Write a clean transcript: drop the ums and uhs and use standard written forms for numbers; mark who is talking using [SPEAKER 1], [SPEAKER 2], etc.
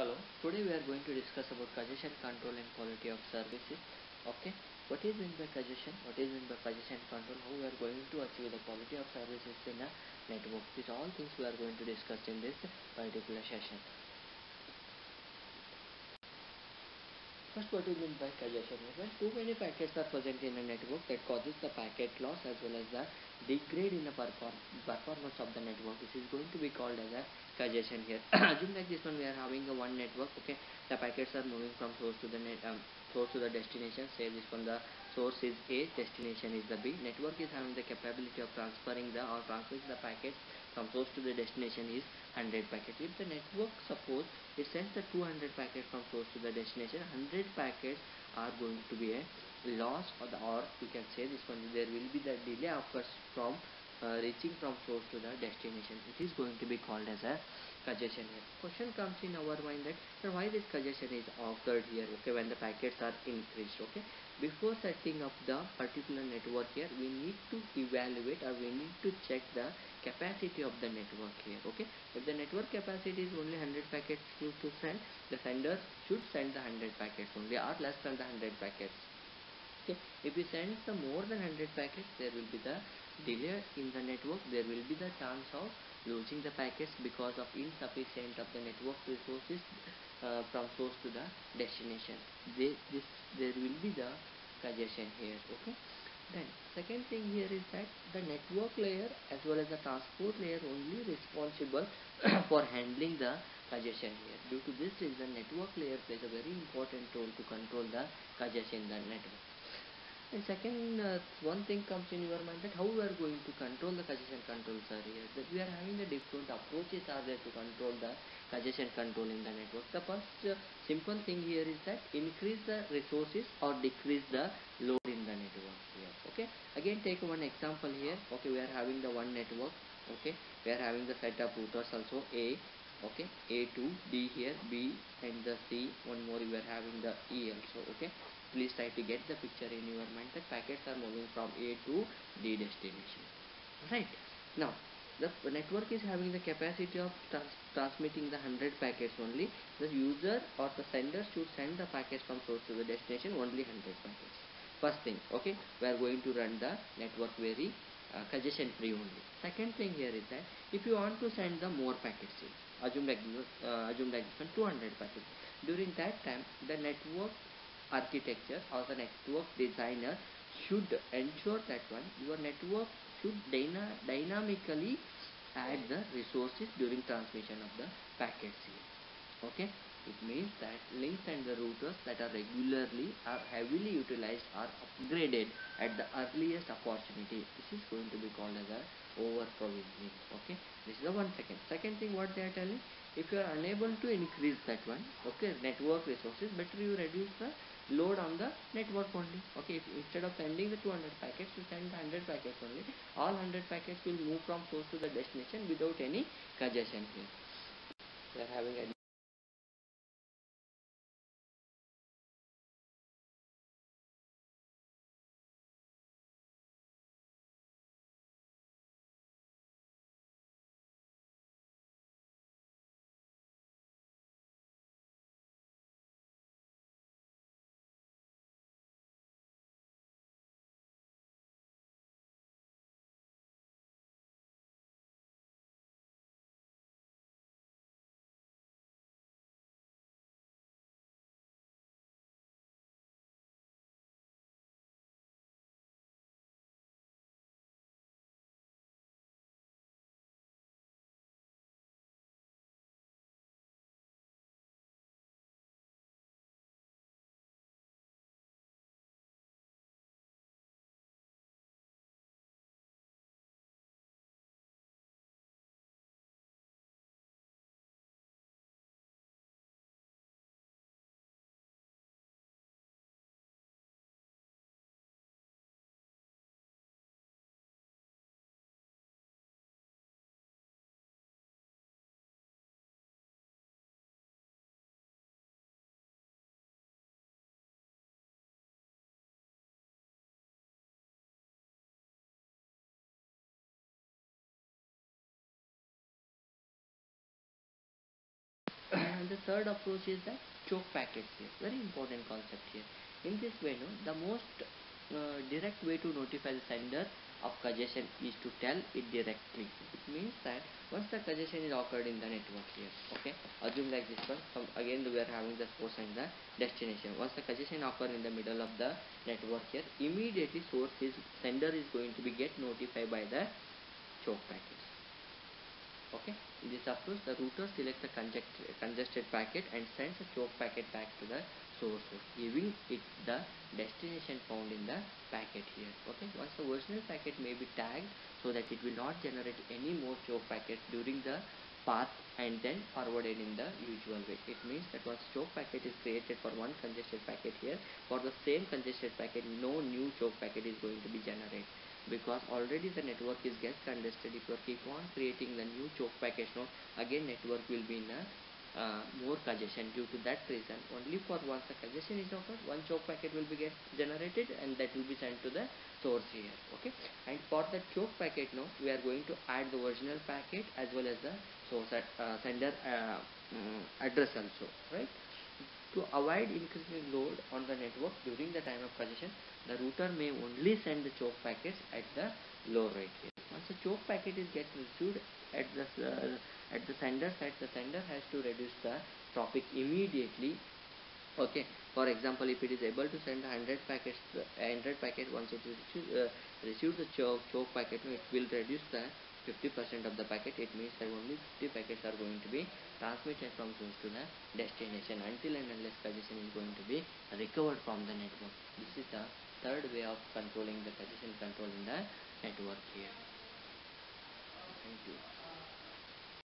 [SPEAKER 1] Hello, today we are going to discuss about congestion control and quality of services. Okay, what is meant by congestion, what is meant by congestion control, how we are going to achieve the quality of services in a network. These all things we are going to discuss in this particular session. First, what is meant by congestion? When too many packets are present in a network, that causes the packet loss as well as the degrade in the performance of the network. This is going to be called as a congestion here. Assume like this one, we are having a one network. Okay, the packets are moving from source to the source to the destination. Say this one, the source is A, destination is the B. Network is having the capability of transferring or transmitting the packets from source to the destination is 100 packets. If the network, suppose it sends the 200 packets from source to the destination, 100 packets are going to be a loss, or we can say this one, there will be the delay occurs from reaching from source to the destination. It is going to be called as a congestion here. Question comes in our mind that why this congestion is occurred here. Okay, when the packets are increased. Okay, before setting up the particular network here, we need to evaluate or we need to check the capacity of the network here. Okay, if the network capacity is only 100 packets to send, the sender should send the 100 packets only or less than the 100 packets. Okay, if we send the more than 100 packets, there will be the delay in the network. There will be the chance of losing the packets because of insufficient of the network resources from source to the destination. There will be the congestion here. Okay, then second thing here is that the network layer as well as the transport layer only responsible for handling the congestion here. Due to this reason, network layer plays a very important role to control the congestion in the network. And second, one thing comes in your mind that how we are going to control the congestion controls are here. That we are having the different approaches are there to control the congestion control in the network. The first simple thing here is that increase the resources or decrease the load in the network here. Okay. Again, take one example here. Okay, we are having the one network. Okay, we are having the set of routers also A. Okay, A to D here, B and the C. One more, we are having the E also. Okay. Please try to get the picture in your mind that packets are moving from A to D destination. Right. Now, the network is having the capacity of transmitting the 100 packets only. The user or the sender should send the packets from source to the destination only 100 packets. First thing, okay, we are going to run the network very congestion free only. Second thing here is that if you want to send the more packets here, assume like this one, 200 packets. During that time, the network architecture or the network designer should ensure that your network should dynamically add the resources during transmission of the packets here. Okay, it means that links and the routers that are regularly or heavily utilized are upgraded at the earliest opportunity. This is going to be called as a over provisioning. Okay, this is the second thing what they are telling, if you are unable to increase that one, okay, network resources, better you reduce the load on the network only. Okay, if instead of sending the 200 packets, you send 100 packets only, all 100 packets will move from source to the destination without any congestion here. We are having a the third approach is the choke packets here. Very important concept here. In this way, no, the most direct way to notify the sender of congestion is to tell it directly. It means that once the congestion is occurred in the network here, okay, assume like this one, again we are having the source and the destination. Once the congestion occur in the middle of the network here, immediately sender is going to be get notified by the choke packets. Okay, in this approach the router selects the congested packet and sends a choke packet back to the source, giving it the destination found in the packet here. Okay, once the original packet may be tagged so that it will not generate any more choke packets during the path and then forwarded in the usual way. It means that once choke packet is created for one congested packet here, for the same congested packet no new choke packet is going to be generated, because already the network is get congested. If you keep on creating the new choke packets, no, again network will be in a more congestion. Due to that reason, only for once the congestion is occurred, one choke packet will be get generated and that will be sent to the source here. Okay, and for the choke packet now we are going to add the original packet as well as the source sender address also, right? To avoid increasing load on the network during the time of congestion, the router may only send the choke packets at the low rate here. Once the choke packet is get received at the sender side, the sender has to reduce the traffic immediately. Okay, for example, if it is able to send 100 packets, once it is receive the choke packet, it will reduce the 50% of the packet. It means that only 50 packets are going to be transmitted from source to the destination until and unless congestion is going to be recovered from the network. This is the third way of controlling the congestion control in the network here. Thank you.